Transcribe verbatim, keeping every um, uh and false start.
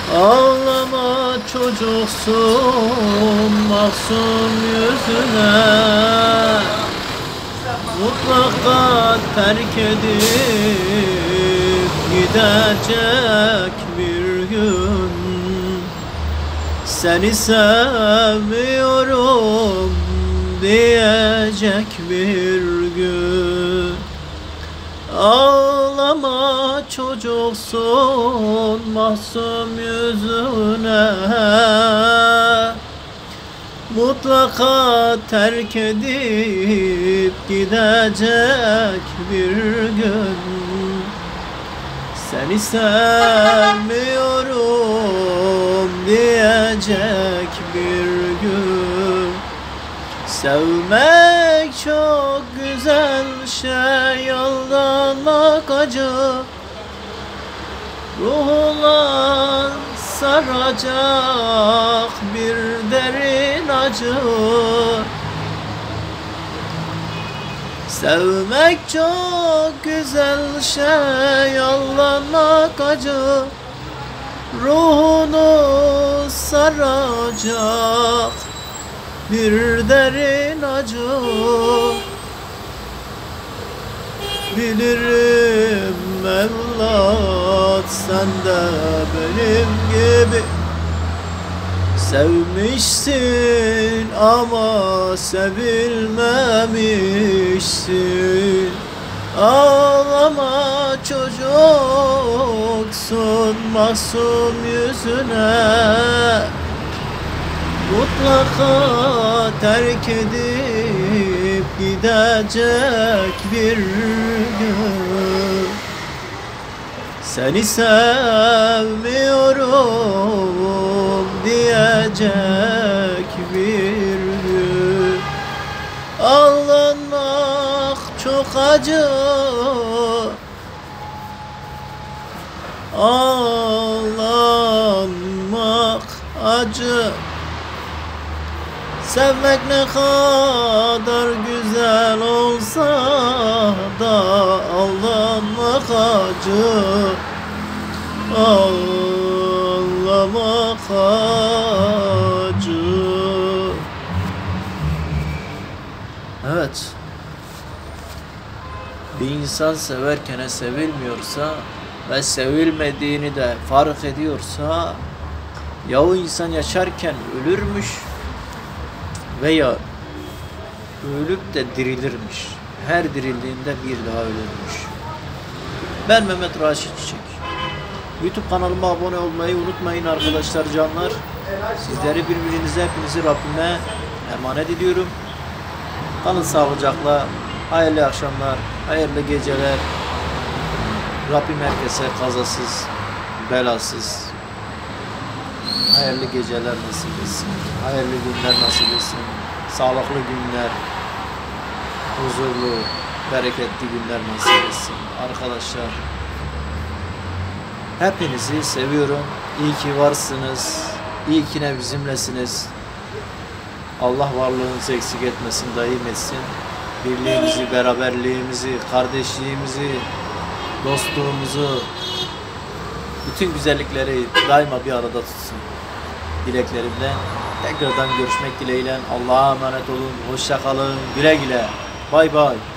Ağlama çocuksun masum yüzüne, mutlaka terk edip gidecek bir gün. Seni sevmiyorum diyecek bir gün. Ağlama çocuksun masum yüzüne, mutlaka terk edip gidecek bir gün. Seni sevmiyorum diyecek bir gün. Sevmek çok güzel şey, aldanmak acı. Ruhuna saracak bir derin acı. Sevmek çok güzel şey, aldanmak acı. Ruhunu saracak bir derin acı. Bilirim evlat, sen de benim gibi sevmişsin ama sevilmemişsin. Ağlama çocuksun masum yüzüne, mutlaka terk edip gidecek bir gün. Seni sevmiyorum diyecek bir gün. Ağlanmak çok acı, ağlanmak acı. Sevmek ne kadar güzel olsa da aldanmak acı, ağlamak acı. Evet, bir insan severken sevilmiyorsa ve sevilmediğini de fark ediyorsa, ya o insan yaşarken ölürmüş veya ölüp de dirilirmiş. Her dirildiğinde bir daha ölürmüş. Ben Mehmet Raşit Çiçek. YouTube kanalıma abone olmayı unutmayın arkadaşlar, canlar. Sizleri birbirinize, hepinizi Rabbime emanet ediyorum. Kalın sağlıcakla. Hayırlı akşamlar, hayırlı geceler. Rabbim herkese kazasız, belasız, hayırlı geceler nasip etsin. Hayırlı günler nasip etsin. Sağlıklı günler, huzurlu, bereketli günler nasip etsin. Arkadaşlar, hepinizi seviyorum. İyi ki varsınız. İyi ki ne bizimlesiniz. Allah varlığınızı eksik etmesin, daim etsin. Birliğimizi, beraberliğimizi, kardeşliğimizi, dostluğumuzu, bütün güzellikleri daima bir arada tutsun dileklerimle. Tekrardan görüşmek dileğiyle. Allah'a emanet olun. Hoşça kalın. Güle güle. Bay bay.